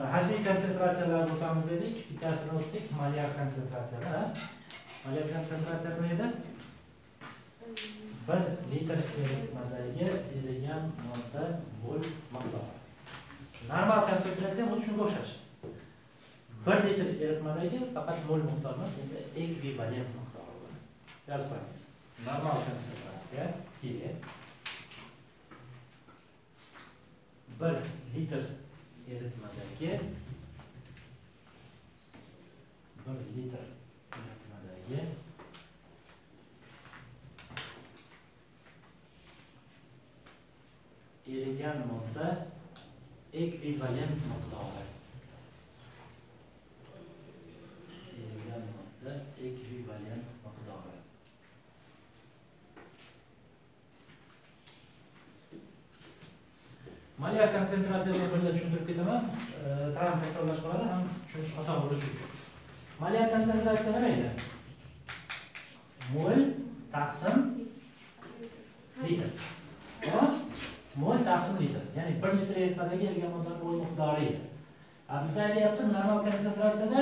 hajmiy konsentratsiyalarni o'tamiz dedik. Bittasini o'tdik. Molyar konsentratsiyalar. Molyar konsentratsiya nima edi? 1 litr eritmadagi erigan modda mol miqdori. Normal konsentratsiya xuddi shunga o'xshash. 1 litr eritmadagi faqat mol miqdori emas, endi ekvivalent miqdori bor. Yozib qo'yamiz. Normal konsentratsiya T 1 litr eritmadagi 1 litr eritmadagi erigan modda ekvivalent miqdori. Erigan modda ekvivalent miqdori. Molyar konsentratsiyani birga tushuntirib ketaman. Ta'lim takrorlash bo'ladi, ham tushunish oson bo'lishi uchun. Molyar konsentratsiya nima edi? Mol taqsim litr. Mol taqsim litr. Ya'ni 1 litr eritmadagi erigan modda mol miqdori edi. Bizda aytyapti, normal konsentratsiyada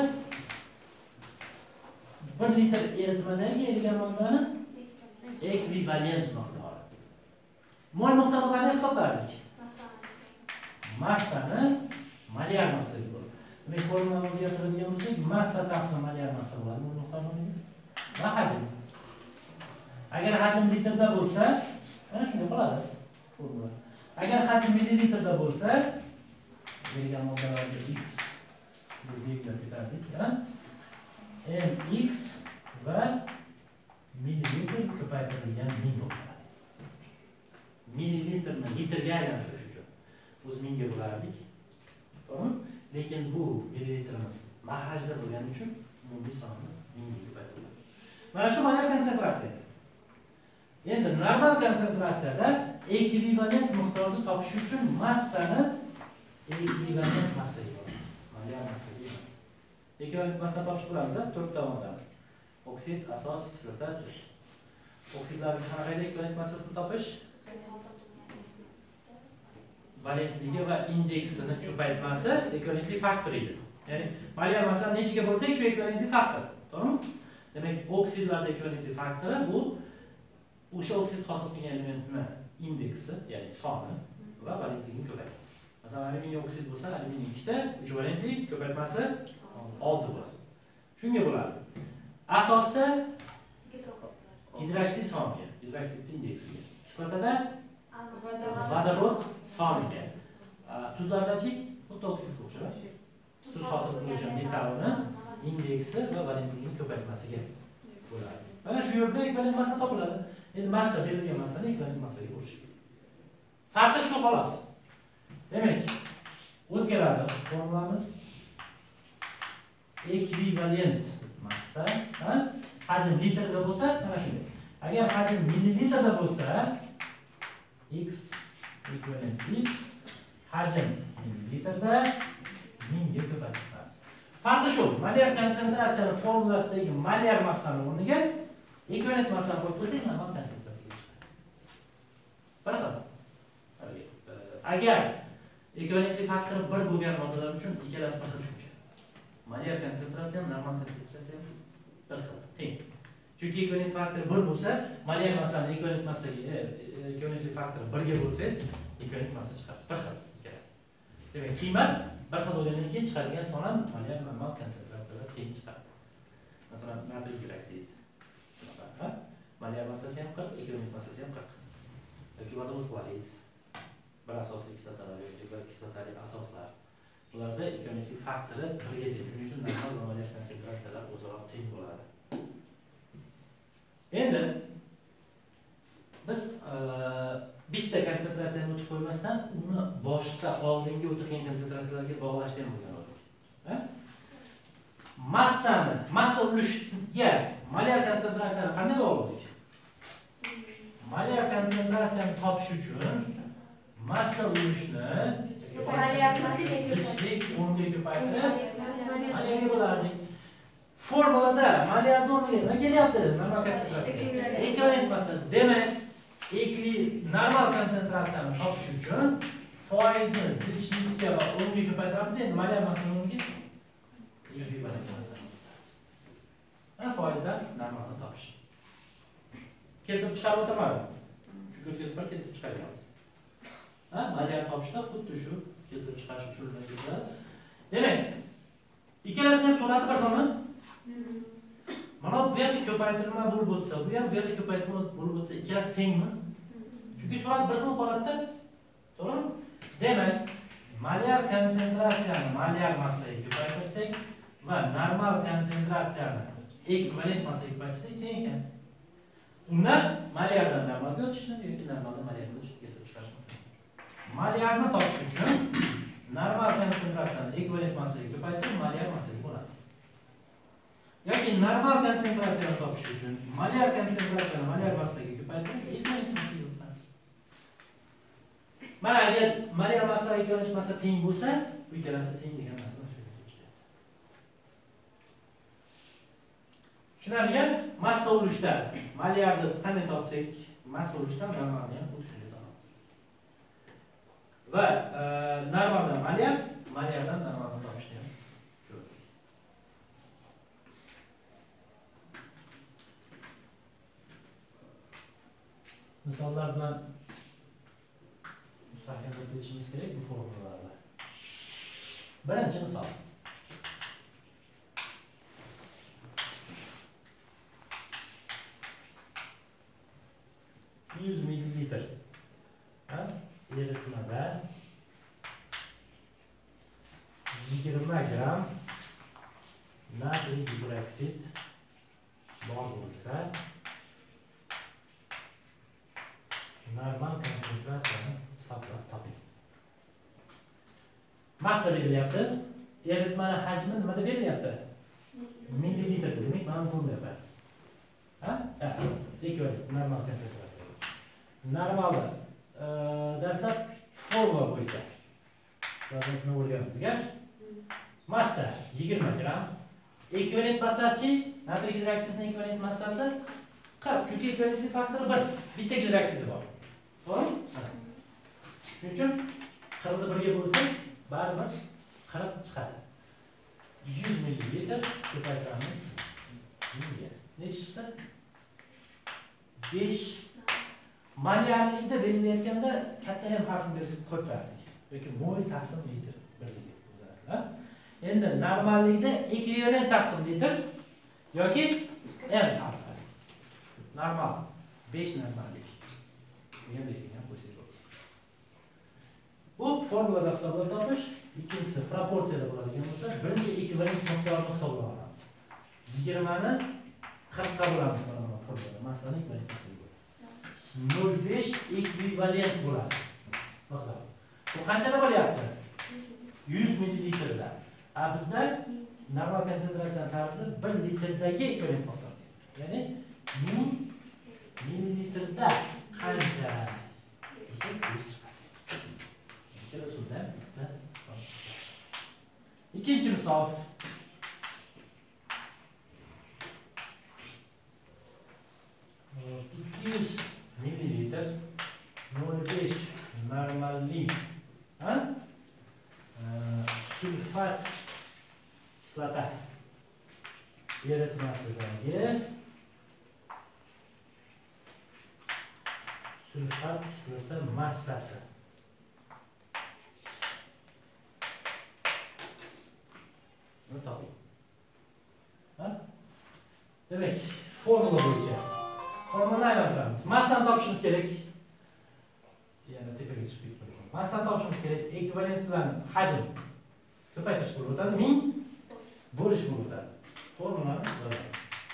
1 litr eritmadagi erigan moddani ekvivalent miqdori. Mol miqdorini qanday hisoblardik? Massani molyar massaga bo'lib. Demak, formulani o'zgartiradigan bo'lsak, massa taqsim molyar massa bo'ladi. Mol miqdori nima? Va hajm. Agar hajm litrda bo'lsa, mana shunday qoladi formula. Agar hajm millilitrda bo'lsa, berilgan moddalarga x bu belgilab ketadik, mx va millilitr ko'paytirilgan ming bo'ladi. Millilitrni litrga aylantirish uchun o'z mingga bo'lardik. To'g'rimi? Lekin bu millilitrimiz mahrajda bo'lgani uchun umumiy sonni mingga ko'paytiriladi. Mana shu molyar konsentratsiya. Endi normal konsentratsiyada ekvivalent miqdorni topish uchun massani ekvivalent massaga olamiz. Molyar massaga emas. Ekvivalent massa topish bo'lamiz, 4 tomondan. Oksid, asos, kislota, tuz. Oksidlarning qanaqa ekvivalent massasini topish? Valentligi va indeksini ko'paytmasi ekvivalentlik faktori edi. Ya'ni molyar massa nechiga bo'lsak, shu ekvivalentlik faktor. To'g'rimi? Demak, oksidlardagi ekvivalentlik faktori bu o'sha oksid hosil qilgan elementni indeksi, ya'ni soni va valentligini ko'paytamiz. Masalan, alyuminiy oksid bo'lsa, alyuminiy 2 ta, 3 valentli, ko'paytmasi 6 bo'ladi. Shunga bo'ladi. Asosda gidroksid soniga, gidroksid indeksiga. Kislotada vodorod soniga. Tuzlardachi xuddi oksidga o'xshab, tuz hosil qiluvchi metallni indeksi va valentligini ko'paytmasiga bo'ladi. Mana shu yo'lda ekvivalent massa topiladi. Endi massa berilgan massani ekvivalent massaga bo'lish. Farqi shu xolos. Demak, o'zgaradi formulamiz. Ekvivalent massa, hajm litrda bo'lsa, mana shunday. Agar hajm millilitrda bo'lsa, x ekvivalent x, hajm millilitrda mingga ko'paytiramiz. Farqi shu. Molyar konsentratsiyaning formulasidagi molyar massani o'rniga ekvivalent massani qo'yib qo'ysak, normal konsentratsiyaga chiqadi. Biroq agar ekvivalentlik faktori 1 bo'lgan moddalar uchun ikkalasi bir xil tushuncha. Molyar konsentratsiya, normal konsentratsiya bir xil, teng. Chunki ekvivalent faktori 1 bo'lsa, molyar massani ekvivalent massaga, ekvivalentlik faktori 1 ga bo'lsangiz, ekvivalent massa chiqadi. Bir xil ikkalasi. Demak, qiymat bir xil bo'lgandan keyin chiqadigan son ham molyar normal konsentratsiyalar teng chiqadi. Masalan, natriy gidroksid molyar massasi ham 40, ekvivalent massasi ham 40. Yoki vodorod xlorid, bir asosli kislotalar yoki bir kislotali asoslar. Bularda ekvivalentlik faktori 1 ga teng. Shuning uchun normal va molyar konsentratsiyalar o'zaro teng bo'ladi. Endi biz bitta konsentratsiyani o'tib qo'ymasdan uni boshqa oldingi o'tirgan konsentratsiyalarga bog'lashni ham o'rganib oldik. Massa ulushiga molyar konsentratsiyani qanday bog'ladik? Molyar konsentratsiyani topish uchun massa ulushni zichlik 10 ga ko'paytirib molyarga bo'lardik. Formulada molyar o'rniga nima kelyapti? Normal konsentratsiya. Ekvivalent massa. Demak, normal konsentratsiyani topish uchun foizni zichlikka va o'nga ko'paytiramiz. Endi malyar massani o'nga ekvivalent massani topamiz. Mana foizdan normalni topish. Keltirib chiqarib o'tamadim. Shu o'tkazib keltirib chiqaryapmiz. Malyar topishda xuddi shu keltirib chiqarish usulidan keladi. Demak, ikkalasini ham sur'ati bir xilmi? Mana bu yerga ko'paytirma bo'lib o'tsa, bu ham bu yerga ko'paytirma bo'lib o'tsa, ikkalasi tengmi? Chunki sur'at bir xil holatda, to'g'rimi? Demak, malyar konsentratsiyani malyar massaga ko'paytirsak va normal konsentratsiyani ekvivalent massaga ko'paytirsak teng ekan. Unda malyardan normalga o'tishni yoki normaldan malyarga o'tishni keltirib chiqarish mumkin. Malyarni topish uchun normal konsentratsiyani ekvivalent massaga ko'paytirib malyar massaga bo'lamiz. Yoki normal konsentratsiyani topish uchun malyar konsentratsiyani malyar massaga ko'paytirib ekvivalent massaga bo'lamiz. Mana agar malyar massa va ekvivalent massa teng bo'lsa, bu ikkalasi teng degan narsani shu yerga chiqadi. Tushunarlimi? Massa ulushda malyarni qanday topsak, massa ulushdan normalni ham xuddi shunday topamiz. Va normaldan malyar, malyardan normalni topishni ham ko'rdik. Misollar bilan mustahkamlab ketishimiz kerak bu formulalarni. Birinchi misol. $100 ml eritmada 20 gram natriy gidroksid bor bo'lsa, normal konsentratsiyani hisoblab toping. Massa berilyapti. Eritmani hajmi nimada berilyapti? Millilitr. Demak, mana buni yapamiz. Ekvivalent normal konsentratsiya. Normalda dastlab formula bo'yicha. Zaten shuni o'rgandik. Massa 20 gram. Ekvivalent massasi, natriy gidroksidning ekvivalent massasi 40. Chunki ekvivalentlik faktori 1. Bitta gidroksidi bor. To'g'rimi? Shuning uchun 40 ni 1 ga bo'lsak, baribir 40 chiqadi. 100 ml ko'paytiramiz 1000 ga. Necha chiqdi? 5. Malyarlikda belgilayotganda katta ham harfni berib qo'yardik. Yoki mol taqsim litr birligi o'zasizlar. Endi normallikda ekvivalent taqsim litr yoki m harfi. Normal 5 normallik. Degan belgidan qo'ysak bo'ladi. Bu formulada hisoblab topish, ikkinchisi proporsiyada bo'ladigan bo'lsa, birinchi ekvivalent miqdorini hisoblab olamiz. 20 ni 40 ga bo'lamiz mana formulada. Masalan, ekvivalent masaga bo'ladi. 0,5 ekvivalent bo'ladi. Miqdor. Bu qanchada bo'lyapti? 100 ml da. Bizda normal konsentratsiya tarifida 1 litrdagi ekvivalent miqdor. Ya'ni 1000 millilitrda qancha? İkinci misal. 200 mililitr 0,5 normallik sülfat kislota eritmasidagi sülfat kislota massasi. Bunu toping. Demek formula bo'yicha formulani aylantiramiz. Massani topishimiz kerak. Yana tepaga chiqib ketdik. Massani topishimiz kerak. Ekvivalent bilan hajm ko'paytirish bo'lib o'tadi. 1000 bo'lish bo'lib o'tadi. Formulani yozamiz.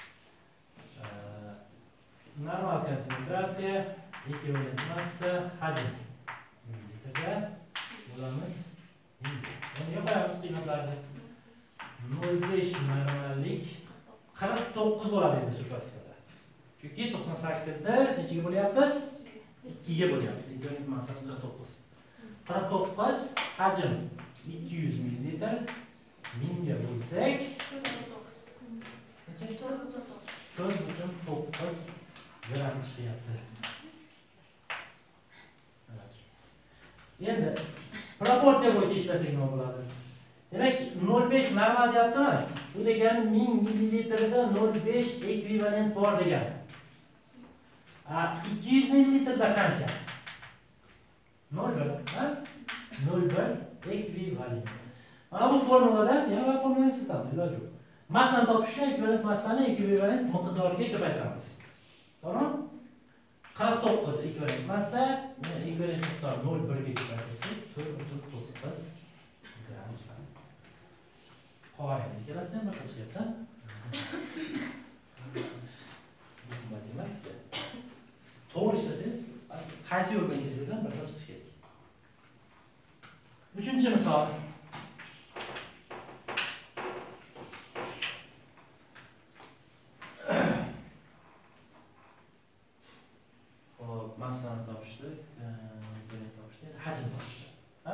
Normal konsentratsiya, ekvivalent massa, hajm millilitrga bo'lamiz. Buni yo'qotamiz qiymatlarni. 0,5 normallik 49 bo'ladi endi sülfat kislota. Chunki 98 da nechaga bo'lyapmiz? 2 ga bo'lyapmiz. Ekvivalent massasi 49. 49 hajm 200 ml 1000 ga bo'lsak 4,9 gram chiqyapti. Endi Proporsiya bo'yicha ishlasak nima bo'ladi? Demak, 0,5 normal deyaptimi? Bu degani 1000 millilitrda 0,5 ekvivalent bor degani. 200 millilitrda qancha? 0,1, ha? 0,1 ekvivalent. Mana bu formulada yana bir formulani islatamiz, iloji yo'q. Massani topish uchun ekvivalent massani ekvivalent miqdoriga ko'paytiramiz. Tamam? 49 ekvivalent massa, ekvivalent miqdor 0,1 ga ko'paytirsak 4,9 gram chiqadi. Qo'ying, ikkalasidan bir chiqyapti. Matematika. To'g'ri ishlasangiz, qaysi yo'l bilan kelsangiz ham bir xil chiqishi kerak. 3-misol. Massani topishdik, ekvivalent topishdik, hajm topishdik. Ha?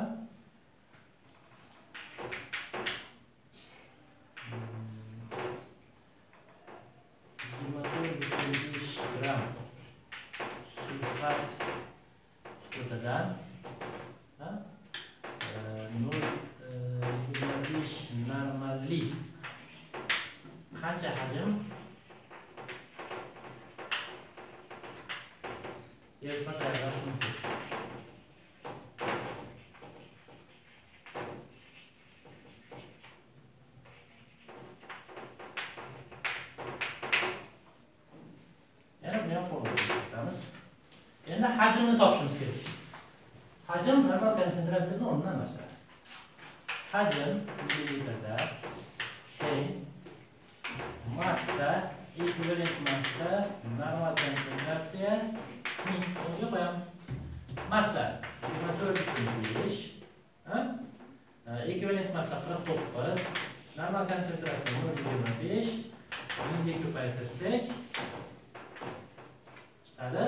24,5 gram sulfat kislotadan, ha? 0,25 normallik qancha hajm? Yerga tayyorlash mumkin. Yana buni ham formulaga kiritamiz. Endi hajmni topishimiz kerak. Hajm normal konsentratsiyadan o'rnidan boshlanadi. Hajm millilitrda teng massa ekvivalent massa normal konsentratsiya o'rniga qo'yamiz. Massa 24,5, ha? Ekvivalent massa 49, normal konsentratsiya 0,25, mingga ko'paytirsak chiqadi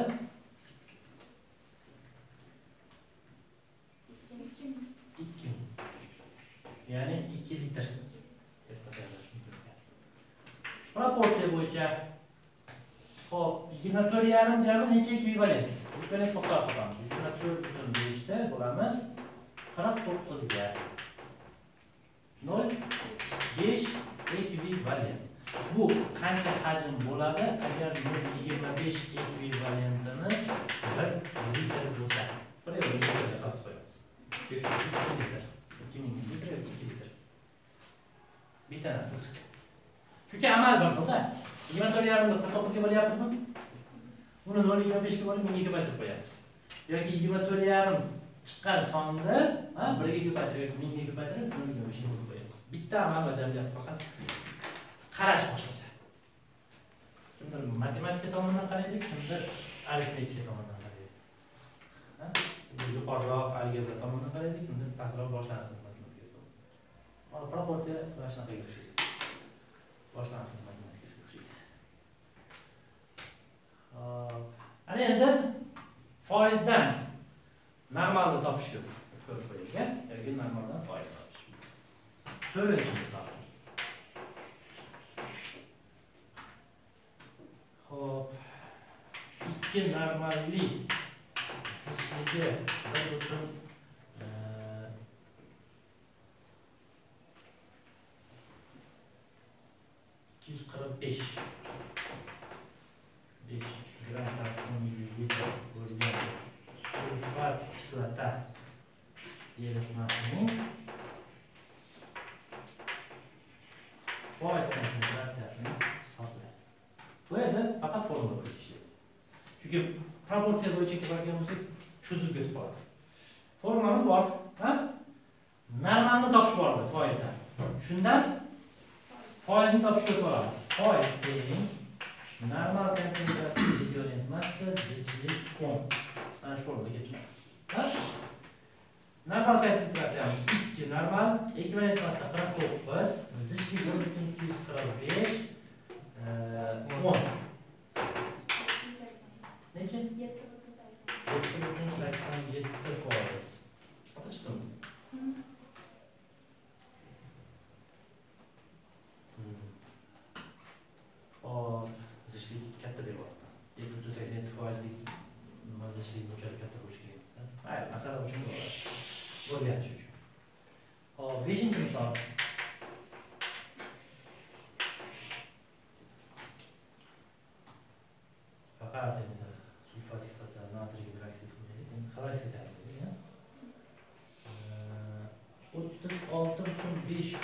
2. Ya'ni 2 litr. Proporsiya bo'yicha hop 24,5 gramni necha ekvivalent? Ekvivalent miqdor topamiz. 24,5 da bo'lamiz 49 ga 0,5 ekvivalent. Bu qancha hajm bo'ladi agar 0,25 ekvivalentimiz 1 litr bo'lsa? 1 litrga qilib qo'yamiz. 2 litr. 2000 litr, 2 litr. Bitta narsa chiqadi. Chunki amal bir xilda. 24,5 ni 49 ga bo'lyapmizmi? Uni 0,25 ga bo'lib 1000 ga ko'paytirib qo'yamiz. Yoki 24,5 chiqqan sonni, ha, 1 ga ko'paytirib yoki 1000 ga ko'paytirib 0,25 ga qo'yamiz. Bitta amal bajarilyapti, faqat qarash boshqacha. Kimdir matematika tomonidan qaraydi, kimdir arifmetika tomonidan qaraydi. Ha? Yuqoriroq algebra tomonidan qaraydi, kimdir pastroq boshlanish matematikasi tomonidan. Mana proporsiya mana shunaqa o'xshaydi. Boshlanish matematikasiga o'xshaydi. Ana endi foizdan normalni topishga ko'rib qo'yilgan, yoki normaldan foiz topish. 4-misol. Hop, 2 normallik zichligi 245 5 gram taqsim millilitr bo'lgan sulfat kislota eritmasining foiz konsentratsiyasini hisoblaydi. Bu yerda faqat formula bo'yicha ishlaymiz. Chunki proporsiya bo'yicha keladigan bo'lsak, cho'zib ketib qoladi. Formulamiz bor, ha? Normalni topish bor edi foizdan. Shundan foizni topishga o'tamiz. Foiz teng normal konsentratsiya ekvivalent massa zichlik 10. Mana shu formulaga kelib Ha? Normal konsentratsiyamiz 2 normal, ekvivalent massa 49, zichlik 0,245 10. Necha? 7,87 foiz. Qanaqa chiqdimi? Hop, zichlik katta beryapti. 7,87 foizlik zichlik bunchalik katta bo'lishi kerak emas. Mayli, masala o'shanga bo'ladi. Bo'lgan shu. Hop, 5-misol. Faqat endi sulfat kislota, natriy gidroksid qo'yaylik. Endi xlorsid aytaylik, ya. 36,5%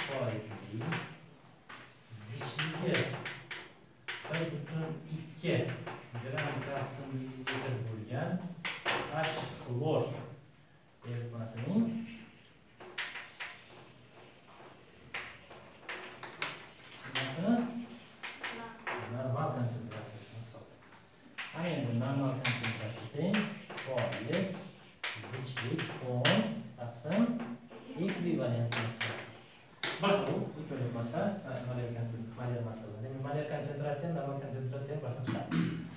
zichligi 1,2 gram taqsim millilitr bo'lgan H-xlor eritmasining normal konsentratsiyasini hisoblaymiz. Ana endi normal konsentratsiya teng foiz zichlik 10 taqsim ekvivalent massa. Bir xil ekvivalent massa, molar massalar. Demak, molar konsentratsiya, normal konsentratsiya bir xil chiqadi.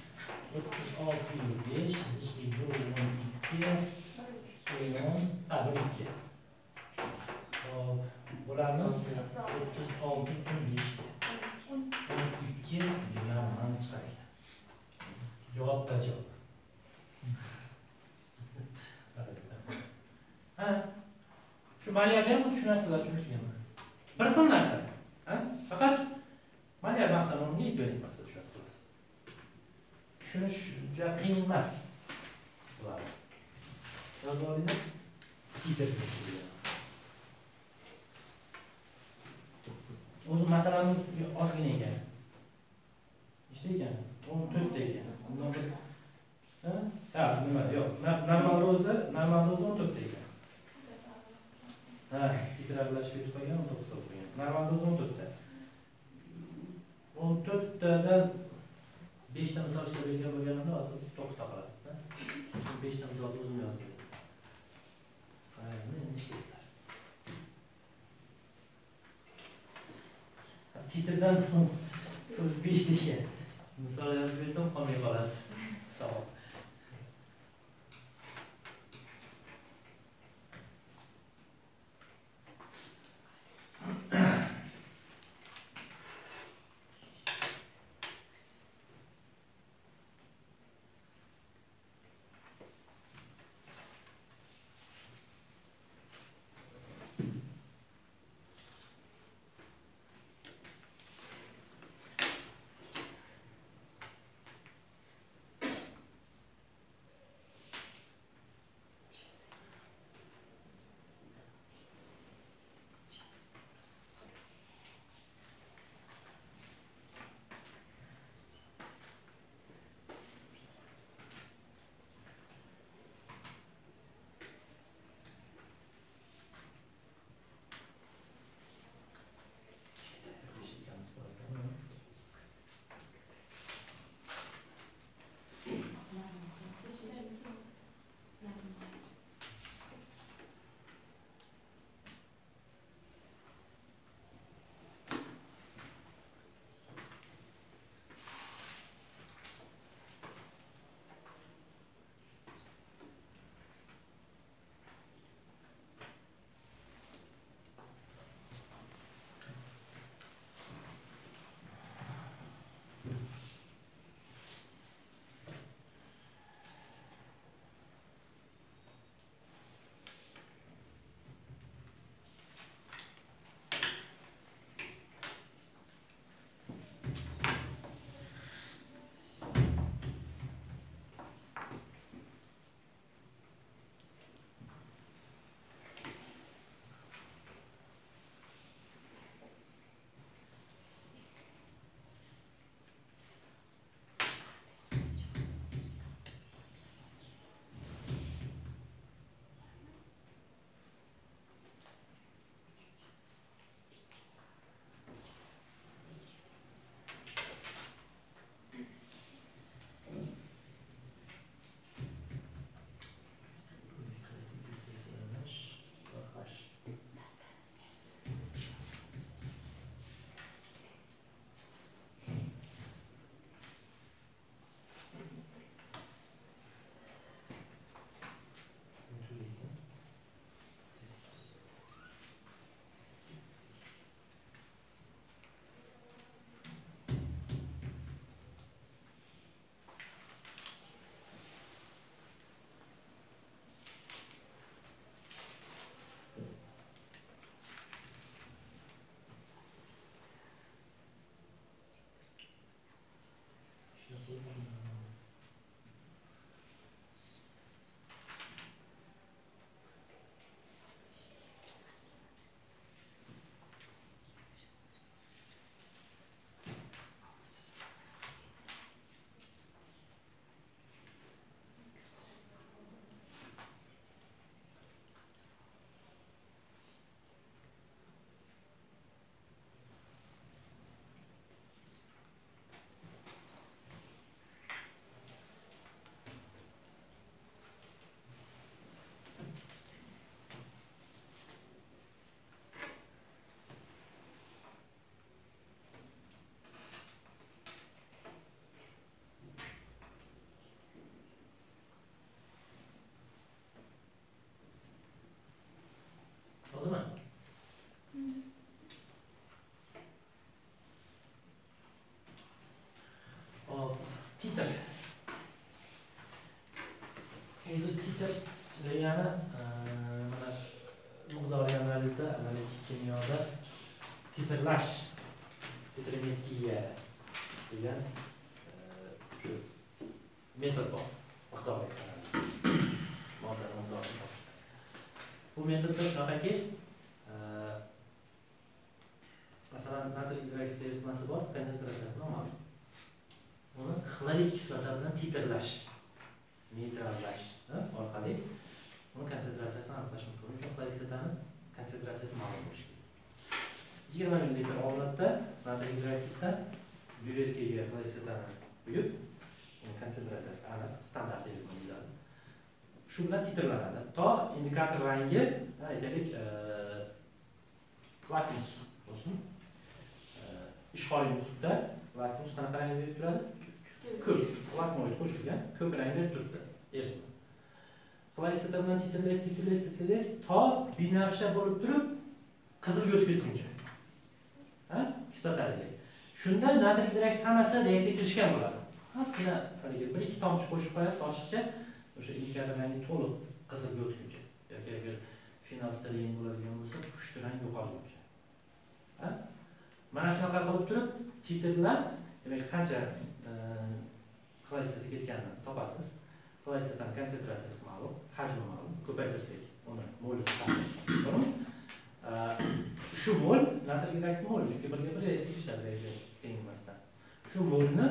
36,5 zichlik 1,2 1,2. Hop, bularimiz 36,5 12 normal chiqadi. Javob javob. Ha, shu molyarda ham shu narsalar tushuntirganman. Bir xil narsa. Ha? Faqat molyar massani o'rniga ekvivalent massa tushunib turasiz. Tushunish juda qiyin emas. Bular. Yozib olinglar. O'zi masalamiz ozgina ekan. Nechta ekan? 14 ta ekan. Undan biz ha, nima? Yo'q. Normalda o'zi 14 ta ekan. Ha, titrablash berib qo'ygan 19 ta qo'ygan. Normalda o'zi 14 ta. 14 tadan 5 ta misol ishlab bergan bo'lganimda hozir 9 ta qoladi. 5 ta misolni o'zim yozib berdim. Qaranglar, endi ishlaysizlar. Titrdan 35 degan. Misol yozib bersam qolmay qoladi. Savob. bizda analitik kimyoda titrlash, titrometriya degan shu metod bor. Miqdoriga qarab modda miqdorini topish. Bu metodda shunaqaki, masalan, natriy gidroksida eritmasi bor, konsentratsiyasi noma'lum. Uni xlorid kislota bilan titrlash, neytrallash orqali uni konsentratsiyasini aniqlash mumkin. Buning uchun xlorid kislotani konsentratsiyasi ma'lum bo'lishi kerak. 20 ml olatda natriy gidroksiddan byuvetga xlorid kislotani quyib, uni konsentratsiyasi aniq standart eritmalar. Shu bilan titrlanadi. To indikator rangi, aytaylik, lakmus bo'lsin. Ishg'oliy muhitda lakmus qanaqa rang berib turadi? Ko'k. Lakmoid qo'shilgan, ko'k rang berib turibdi. Eritma. Xlorid kislota bilan titrlash to binafsha bo'lib turib, qizilga o'tib ketguncha. Kislotalik. Shunda natriy gidroksid hammasi reaksiyaga kirishgan bo'ladi. Ozgina haliga 1-2 tomchi qo'shib qo'yasiz, oshiqcha o'sha indikator rangi to'liq qizilga o'tguncha yoki agar fenolftalin bo'ladigan bo'lsa, pushti rang yo'qolguncha. Mana shunaqa qilib turib, titrlab, demak, qancha xlorid kislota ketganini topasiz. Xlorid kislotaning konsentratsiyasi ma'lum, hajmi ma'lum. Ko'paytirsak, uni molga to'g'rimi? Shu mol natriy gidroksid moli, chunki birga bir reaksiya ishlab reaksiya tengmasdan. Shu molni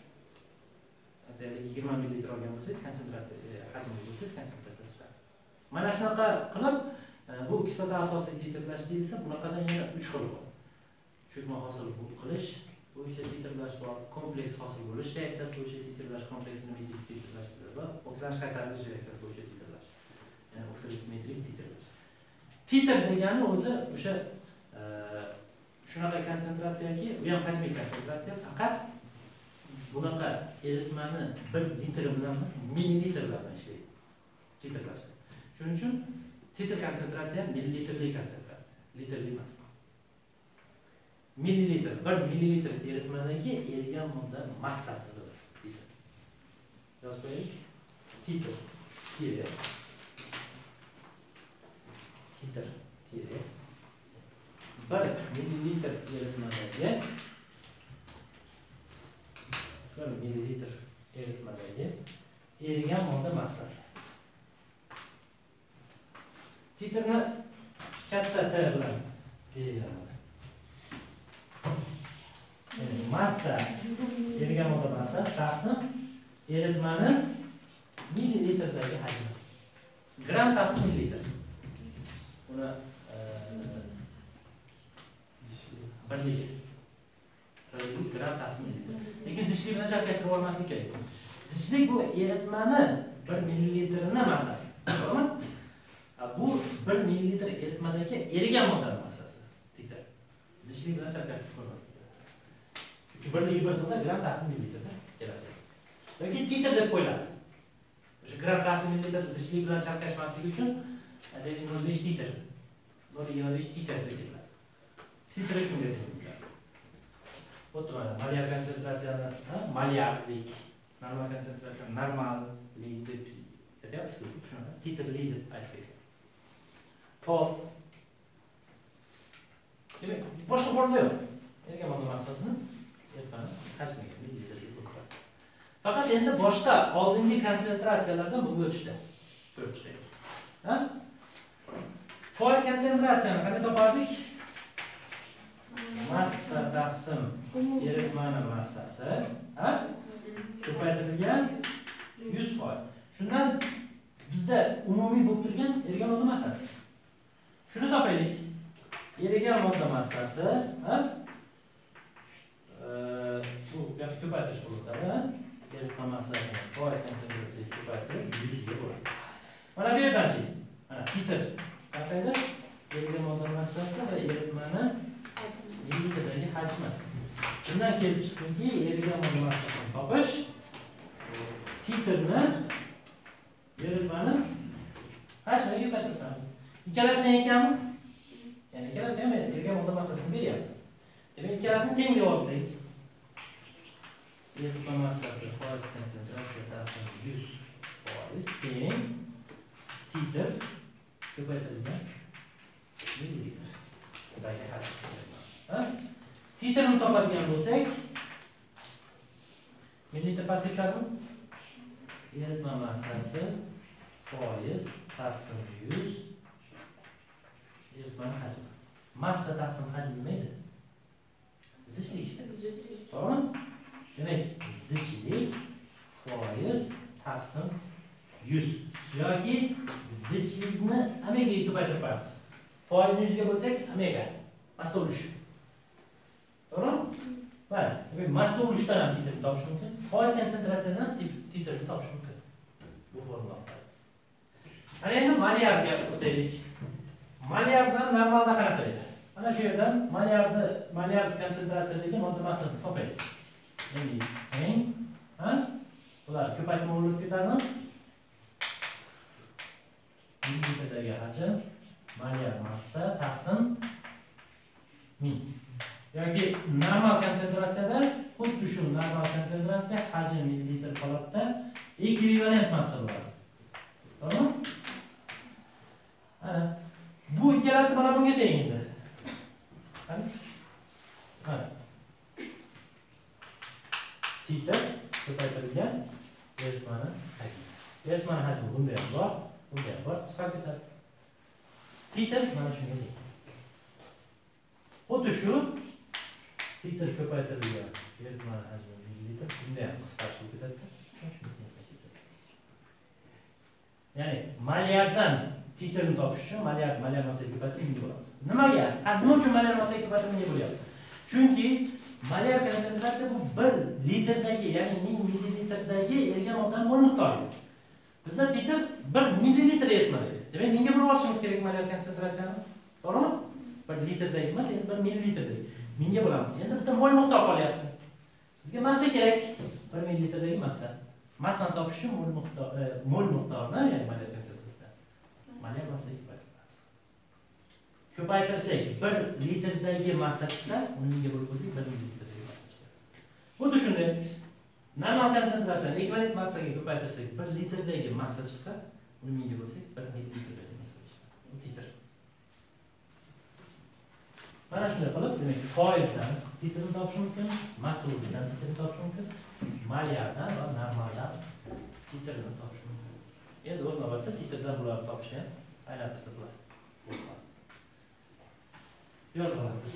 20 ml olgan bo'lsangiz, konsentratsiya hajmi bo'lsangiz, konsentratsiyasi chiqadi. Mana shunaqa qilib, bu kislota asosli titrlash deyilsa, bunaqadan yana 3 xil bor. Cho'kma hosil qilish bo'yicha titrlash bor, kompleks hosil bo'lish reaksiyasi bo'yicha titrlash, kompleks nemitik titrlash va oksidlanish qaytarilish reaksiyasi bo'yicha titrlash. Ya'ni oksidometrik titrlash. Titr degani o'zi o'sha shunaqa konsentratsiyaki, bu ham hajmiy konsentratsiya, faqat bunaqa eritmani 1 litr bilan emas, millilitr bilan ishlaydi. Titrlashda. Shuning uchun titr konsentratsiya millilitrli konsentratsiya, litrli emas. Millilitr, 1 millilitr eritmadagi erigan modda massasi bo'lar. Titr. Yozib qo'ying. Titr. Titr. 1 millilitr eritmadagi 1 millilitr eritmadagi erigan modda massasi. Titrni katta T bilan belgilanadi. Massa, erigan modda massasi taqsim eritmani millilitrdagi hajmi. Gram taqsim millilitr. Uni birligi. Gram taqsim millilitr. Lekin zichlik bilan chalkashtirib olmaslik kerak. Zichlik bu eritmani 1 millilitrini massasi. To'g'rimi? Bu 1 millilitr eritmadagi erigan moddaning massasi. Titr. Zichlik bilan chalkashtirib olmaslik kerak. Chunki birligi bir xilda gram taqsim millilitrda keladi. Yoki titr deb qo'yiladi. O'sha gram taqsim millilitr zichlik bilan chalkashmasligi uchun aytaylik 0.5 titr. 0.5 titr deb ketiladi. Titr shunga deyiladi. Bo'pti, mana molyar konsentratsiyani, molyarlik, normal konsentratsiya, normallik deb aytyapsiz, shunaqa titrli deb aytib. Hop. Demak, boshqa formula yo'q. Erigan modda massasini eritmani hajmiga millilitrga qo'yib. Faqat endi boshqa oldingi konsentratsiyalardan bunga o'tishda ko'rib chiqaylik. Foiz konsentratsiyani qanday topardik? Massa taqsim eritmani massasi, ko'paytirilgan 100%. Shundan bizda umumiy bo'lib turgan erigan modda massasi. Shuni topaylik. Erigan modda massasi, bu ko'paytirish bo'ladi, eritma massasini foiz konsentratsiyasiga ko'paytirib 100 ga bo'ladi. Mana bu yerdan-chi, mana titr qanaqaydi? Erigan modda massasi va eritmani millilitrdagi hajmi. Bundan kelib chiqsinki, erigan modda massasini topish titrni eritmani hajmiga ko'paytiramiz. Ikkalasidan ekanmi? Ya'ni ikkalasi ham erigan modda massasini beryapti. Demak, ikkalasini teng deb olsak, eritma massasi foiz konsentratsiya taqsim 100% teng titr ko'paytirilgan millilitr. massadagi hajm. Titrini topadigan bo'lsak, millilitr pastga tushadimi? Eritma massasi foiz taqsim 100 eritmaning hajmi. Massa taqsim hajm nima edi? Zichlik. To'g'rimi? Demak, zichlik foiz taqsim 100 yoki zichlikni omegaga ko'paytirib qo'yamiz. Foizni 100 ga bo'lsak, omega massa ulush. To'g'rimi? Mana, demak, massa ulushdan ham titrni topish mumkin. Foiz konsentratsiyadan titrni topish mumkin. Bu formula. Ana endi malyarga o'taylik. Malyar bilan normalda qanaqa edi? Mana shu yerdan malyar konsentratsiyadagi modda massasini topaylik. Endi x teng, bular ko'paytirma bo'lib ketadimi? Millilitrdagi hajm malyar massa taqsim 1000. Yoki normal konsentratsiyada xuddi shu normal konsentratsiya hajm millilitr holatda ekvivalent massa bo'ladi. To'g'rimi? Ana bu ikkalasi mana bunga teng edi. Mana. Titr ko'paytirilgan eritmani hajmi. Eritmani hajmi bunda ham bor, bunda ham bor, qisqarib ketadi. Titr mana shunga teng. Xuddi shu titr ko'paytirilgan eritmani hajmi millilitr, bunda ham qisqarib ketadi. Ya'ni malyardan titrni topish uchun malyar massaga ko'paytirib bo'lamiz. Nimaga? Nima uchun malyar massaga ko'paytirib bo'lyapmiz? Chunki malyar konsentratsiya bu 1 litrdagi, ya'ni 1000 millilitrdagi ergan moddaning mol miqdori. Bizda titr 1 millilitr eritmaydi. Demak, menga bo'lib olishimiz kerak malyar konsentratsiyani. To'g'rimi? 1 litrdagi emas, endi 1 millilitrdagi. Menga bo'lamiz. Endi bizda mol miqdori qolyapti. Bizga massa kerak. 1 millilitrdagi massa. Massani topish uchun mol miqdorini, ya'ni malyar konsentratsiya. Malyar massaga ko'paytirsak 1 litrdagi massa chiqsa, uni menga bo'lib bo'lsak 1 millilitrdagi massa chiqadi. Xuddi shunday normal konsentratsiyani ekvivalent massaga ko'paytirsak 1 litrdagi massa chiqsa, uni menga bo'lsak 1 millilitrdagi massa chiqadi. Bu titr. Mana shunday qilib, demak, foizdan titrni topish mumkin, massa urishdan titrni topish mumkin, malyardan va normaldan titrni topish mumkin. Endi o'z navbatda titrdan bularni topishni ham aylantirsa bo'ladi. Yozib olamiz.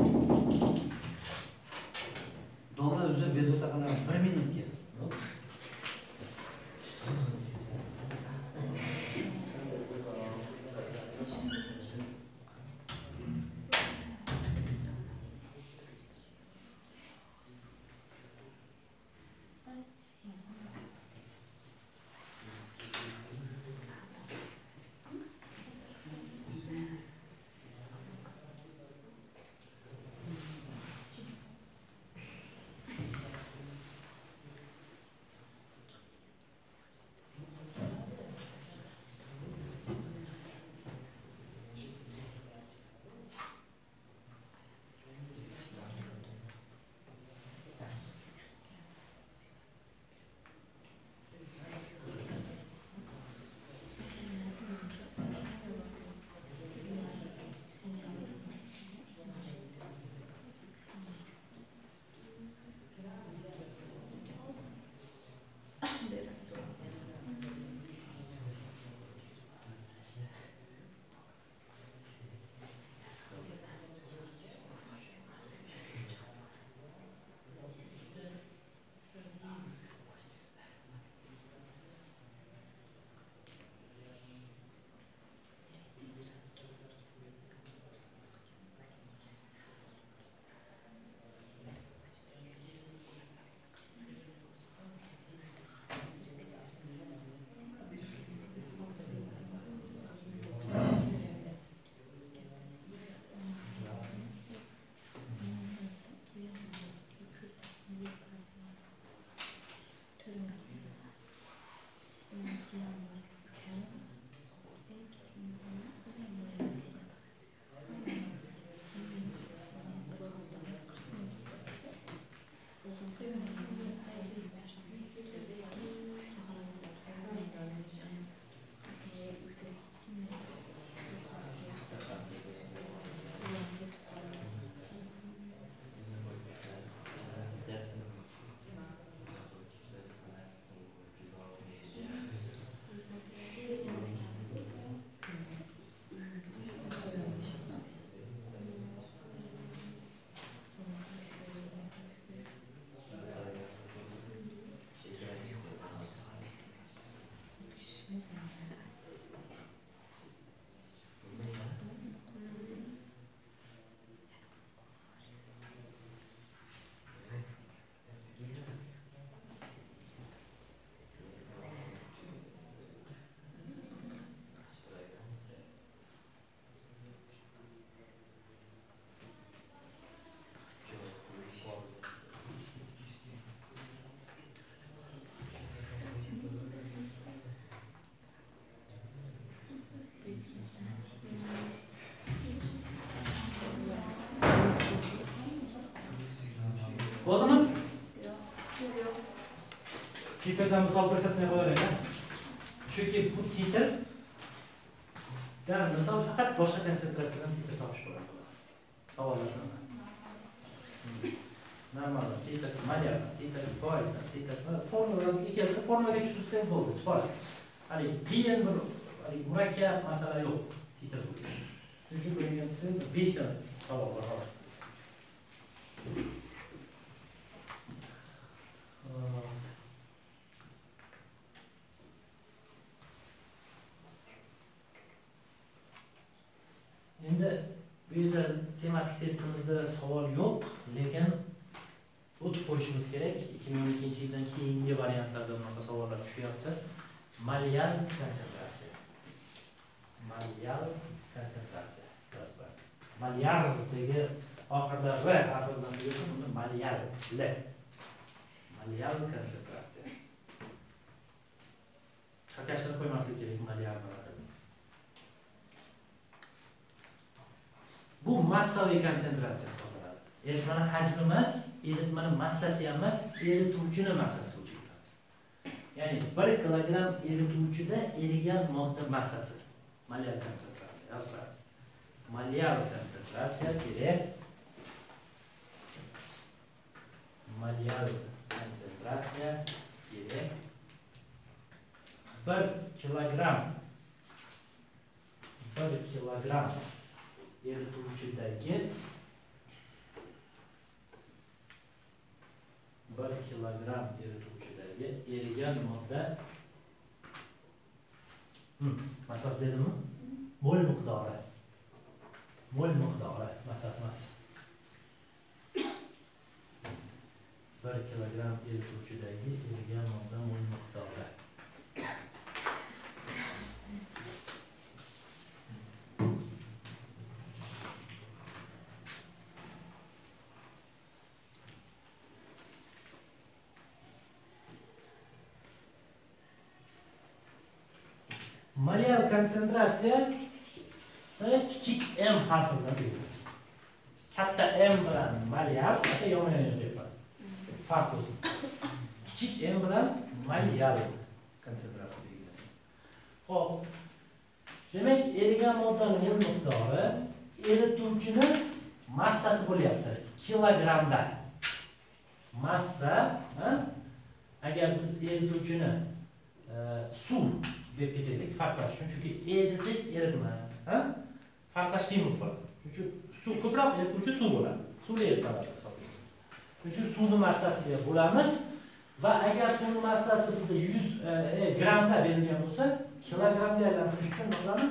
Doğru özür bezovta kadar 1 minutga. Bo'ldimi? Yo'q. Titrdan misol ko'rsatmay qo'yaverayman. Chunki bu titr misol faqat boshqa konsentratsiyadan titr topish bo'ladi. Savollar shunaqa. Normal titr malyar, titr foiz, titr formulaga tushirsangiz bo'ldi, chiqadi. Hali qiyin bir murakkab masala yo'q titr bo'yicha. Shuning uchun bo'lgan 5 ta savol bor hozir. Endi bu yerda tematik testimizda savol yo'q, lekin o'tib qo'yishimiz kerak. 2012-yildan keyingi variantlarda bunaqa savollar tushyapti. Malyal konsentratsiya. Malyal konsentratsiya. Malyardagi oxirida r harfidan tugasin, uni malyal l. Malyal konsentratsiya. Chaqashtirib qo'ymaslik kerak malyarni. Bu massaviy konsentratsiya hisoblanadi. Eritmani hajmi emas, eritmani massasi emas, erituvchini massasi o'lchaymiz. Ya'ni 1 kilogramm erituvchida erigan modda massasi. Malyal konsentratsiya yozamiz. Malyal konsentratsiya kerak. Malyal konsentratsiya kerak. 1 kilogramm erituvchidagi 1 kilogramm erituvchidagi erigan modda massasi dedimmi? Mol miqdori massasi emas. 1 kilogramm erituvchidagi erigan modda mol miqdori. Malyal konsentratsiya kichik m harfidan deymiz. Katta m bilan malyal, katta yomon yozyapman. Farq bo'lsin. Kichik m bilan malyal konsentratsiya deyiladi. Xo'p. Demak, erigan moddaning mol miqdori erituvchini massasi bo'lyapti. Kilogrammda. Massa, agar biz erituvchini suv deb ketaylik, farqlash uchun, chunki E desak eritma, farqlash qiyin bo'lib qoladi. Chunki suv ko'proq erituvchi suv bo'ladi. Suvli eritmalar hisoblaymiz. Shuning uchun suvning massasiga bo'lamiz va agar suvning massasi bizda 100 grammda berilgan bo'lsa, kilogrammga aylantirish uchun nima qilamiz?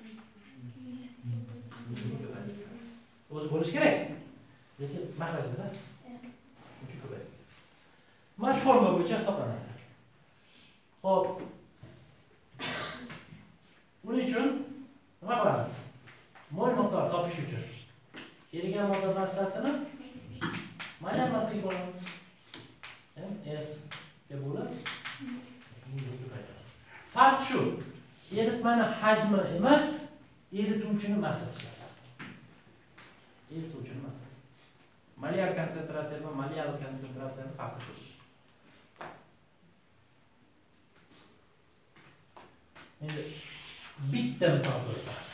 O'zi bo'lish kerak. Lekin mahrajda shuncha ko'payadi. Mana shu formula bo'yicha hisoblanadi. Xo'p. Buning uchun nima qilamiz? Mol miqdor topish uchun erigan modda massasini malyal massaga olamiz. S deb bo'lib farq shu. Eritmani hajmi emas, erituvchini massasi. Erituvchini massasi. Malyal konsentratsiya va malyal konsentratsiyaning farqi shu. Endi bitta misol ko'rsatamiz.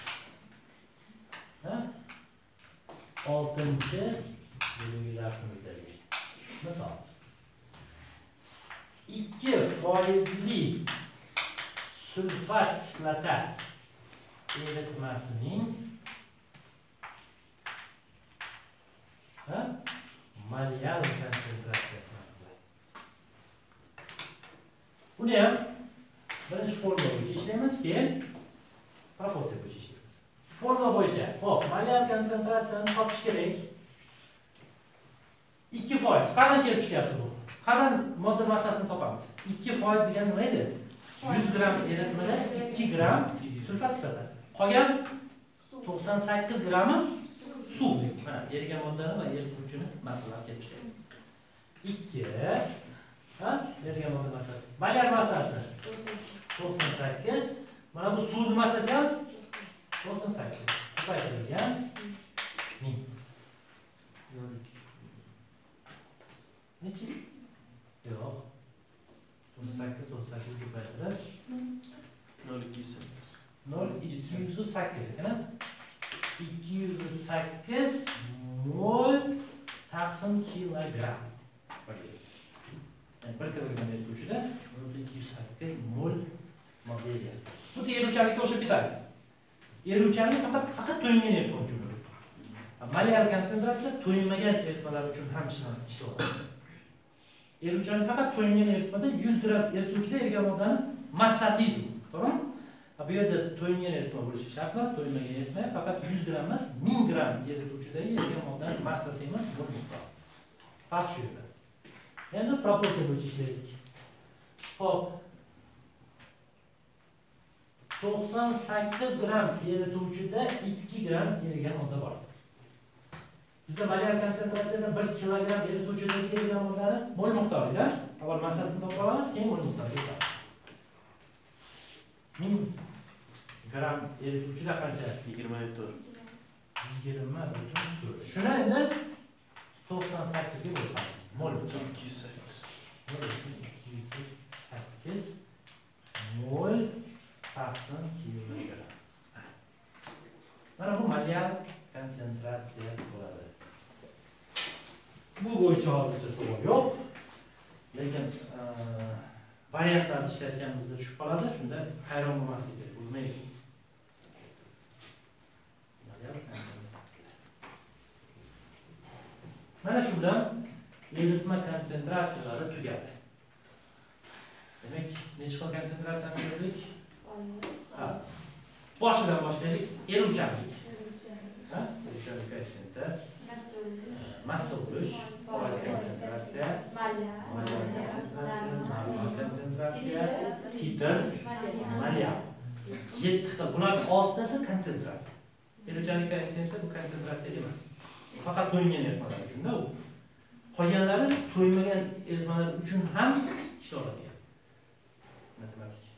6-bölümlü dersimizdagi misol. 2% sulfat kislota eritmasining malyal konsentratsiyasini aniqlaydi. Buni ham birinchi formula bo'yicha ishlaymiz, keyin proporsiya bo'yicha ishlaymiz. Formula bo'yicha, xo'p, malyal konsentratsiyani topish kerak. 2%. Qanday kelib chiqyapti bu? Qanday modda massasini topamiz? 2% degani nima edi? 100 gram eritmada 2 gram sulfat kislota. Qolgan 98 grammi suv. Mana erigan moddani va erituvchini massalar kelib chiqadi. 2 erigan modda massasi. Malyal massasi 98. Mana bu suvning massasi ham 98. Ko'paytirilgan 1000. Nechi? Yo'q. 38 ko'paytirib 0,208. 0,208 ekan. 208 mol taqsim kilogramm. Yani 1 kilogramm erituvchida 208 mol modeliya. Bu eruvchanlikka o'xshab ketadi. Eruvchanlik faqat to'yingan eritma uchun. Molekyar konsentratsiya to'yinmagan eritmalar uchun ham ishlaydi. Eruvchanlik faqat to'yingan eritmada 100 gramm erituvchida ergan moddani massasi edi. To'g'rimi? Bu yerda to'yingan eritma bo'lishi shart emas, to'yinmagan eritma faqat 100 gramm emas, 1000 gramm erituvchidagi ergan moddaning massasi emas, bu miqdor. Farq shu yerda. Endi proporsiya bo'yicha ishlaylik. Xo'p. 98 gramm erituvchida 2 gramm erigan modda bor. Bizda molekyar konsentratsiyada 1 kilogramm erituvchidagi erigan moddani mol miqdorida, avval massasini topib olamiz, keyin mol miqdoriga o'tamiz. 1000 gramm erituvchida qancha? 24. 24. Shuni endi 98 ga bo'lamiz. Mol 208. 208 mol taqsim kilogramm. Mana bu molekyar konsentratsiya bo'ladi. Bu bo'yicha hozircha savol yo'q. Lekin variantlarni ishlatganimizda tushib qoladi, shunda hayron bo'lmaslik kerak. Bilmaydi. Mana shu bilan eritma konsentratsiyalari tugadi. Demak, necha xil konsentratsiyani ko'rdik? Ha. Boshidan boshlaylik. Eruvchanlik. Ha? Eruvchanlik koeffitsiyenti. Massa bo'lish, foiz konsentratsiya, molekyar konsentratsiya, normal konsentratsiya, titr, molekyar. 7 xil. Bularning 6tasi konsentratsiya. Eruvchanlik koeffitsiyenti bu konsentratsiya emas. Faqat to'yingan eritmalar uchun-da u. Qolganlari to'ymagan eritmalar uchun ham ishlaydi. Matematik